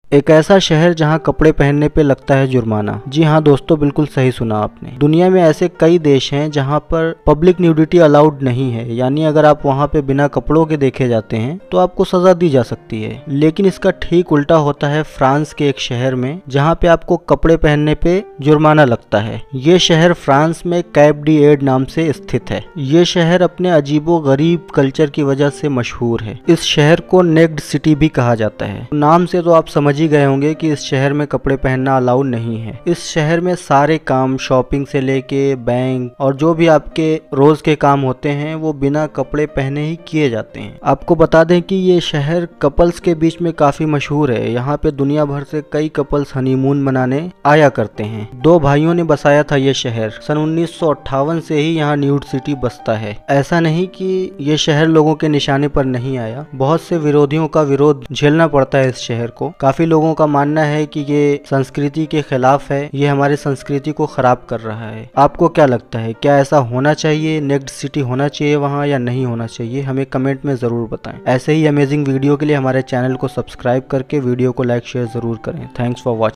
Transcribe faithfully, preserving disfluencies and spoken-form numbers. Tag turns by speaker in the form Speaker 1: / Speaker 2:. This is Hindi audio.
Speaker 1: एक ऐसा शहर जहां कपड़े पहनने पे लगता है जुर्माना। जी हाँ दोस्तों, बिल्कुल सही सुना आपने। दुनिया में ऐसे कई देश हैं जहां पर पब्लिक न्यूडिटी अलाउड नहीं है, यानी अगर आप वहां पे बिना कपड़ों के देखे जाते हैं तो आपको सजा दी जा सकती है। लेकिन इसका ठीक उल्टा होता है फ्रांस के एक शहर में, जहाँ पे आपको कपड़े पहनने पे जुर्माना लगता है। ये शहर फ्रांस में कैप डी एड नाम से स्थित है। ये शहर अपने अजीबो गरीब कल्चर की वजह से मशहूर है। इस शहर को नेक्ड सिटी भी कहा जाता है। नाम से तो आप समझ ही गए होंगे कि इस शहर में कपड़े पहनना अलाउ नहीं है। इस शहर में सारे काम, शॉपिंग से लेके बैंक और जो भी आपके रोज के काम होते हैं वो बिना कपड़े पहने ही किए जाते हैं। आपको बता दें कि ये शहर कपल्स के बीच में काफी मशहूर है। यहाँ पे दुनिया भर से कई कपल्स हनीमून मनाने आया करते हैं। दो भाइयों ने बसाया था ये शहर। सन उन्नीस सौ अट्ठावन से ही यहाँ न्यूड सिटी बसता है। ऐसा नहीं कि ये शहर लोगों के निशाने पर नहीं आया, बहुत से विरोधियों का विरोध झेलना पड़ता है इस शहर को। काफी लोगों का मानना है कि ये संस्कृति के खिलाफ है, ये हमारी संस्कृति को खराब कर रहा है। आपको क्या लगता है, क्या ऐसा होना चाहिए, नेक्स्ट सिटी होना चाहिए वहाँ या नहीं होना चाहिए? हमें कमेंट में जरूर बताएं। ऐसे ही अमेजिंग वीडियो के लिए हमारे चैनल को सब्सक्राइब करके वीडियो को लाइक शेयर जरूर करें। Thanks for watching.